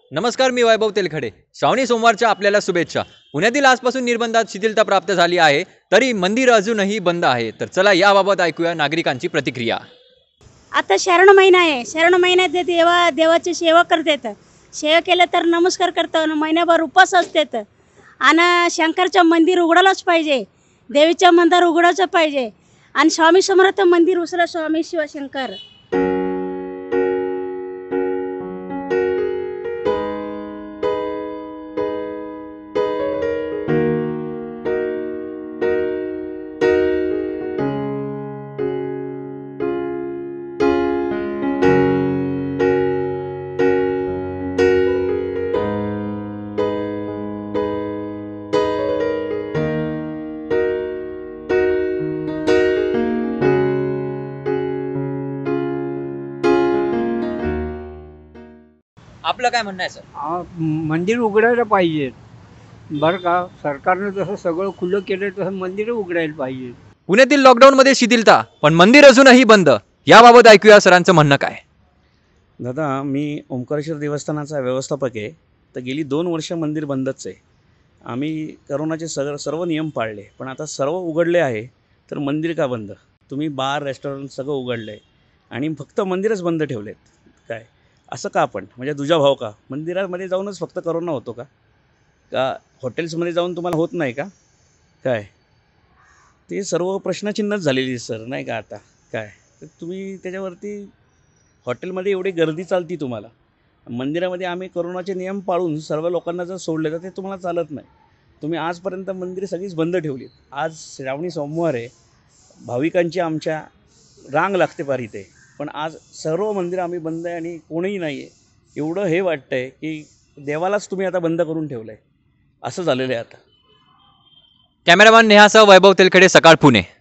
नमस्कार, मी वैभव तेलखडे। श्रावणी सोमवारच्या आपल्याला शुभेच्छा। पुण्यातील आजपासून निर्बंधात शिथिलता प्राप्त झाली आहे, तरी मंदिर अजूनही बंद आहे। तर चला याबाबत ऐकूया नागरिकांची प्रतिक्रिया। आता श्रावण महिना आहे। श्रावण महिन्यात देवाची सेवा करतात। सेवा केलं तर नमस्कार करतात, महिन्याभर उपवास असतात। आणि शंकरचं मंदिर उघडायलाच पाहिजे, देवीचं मंदिर उघडायचं पाहिजे। आणि स्वामी समर्थ मंदिर उसरा स्वामी शिवशंकर। आपलं काय म्हणणं आहे सर? मंदिर उघडायला पाहिजे बरं का। सरकारनं जसं सगळं खुलं केलं तसं मंदिर उघडायला पाहिजे। पुण्यातील लॉकडाऊन मध्ये शिथिलता, पण मंदिर अजूनही बंद। याबाबत ऐकूया सरांचं म्हणणं काय। दादा, मी ओंकारेश्वर देवस्थानाचा व्यवस्थापक आहे। तर गेली 2 वर्ष मंदिर बंदच आहे। आम्ही करोनाचे सर्व नियम पाळले, पण आता सर्व उघडले आहे तर मंदिर का बंद? तुम्ही बार रेस्टॉरंट सगळं उघडलं आहे आणि फक्त मंदिरच बंद ठेवलेत काय? असं का? आपण म्हणजे तुझा भाव का? मंदिरामध्ये जाऊनच फक्त करोना होतो का? हॉटेल्समध्ये जाऊन तुम्हाला होत नाही का काय? ते सर्व प्रश्नचिन्हच झालेली सर, नाही का आता काय? तर तुम्ही त्याच्यावरती हॉटेलमध्ये एवढी गर्दी चालती तुम्हाला, मंदिरामध्ये आम्ही करोनाचे नियम पाळून सर्व लोकांना जर सोडले तर ते तुम्हाला चालत नाही। तुम्ही आजपर्यंत मंदिरे सगळीच बंद ठेवली। आज श्रावणी सोमवार आहे, भाविकांची आमच्या रांग लागते पार इथे, पण आज सर्व मंदिरं आम्ही बंद आहे आणि कोणीही नाही आहे। एवढं हे वाटतं आहे की देवालाच तुम्ही आता बंद करून ठेवलं आहे, असं झालेलं आहे आता। कॅमेरामॅन नेहासह वैभव तेलखडे, सकाळ, पुणे।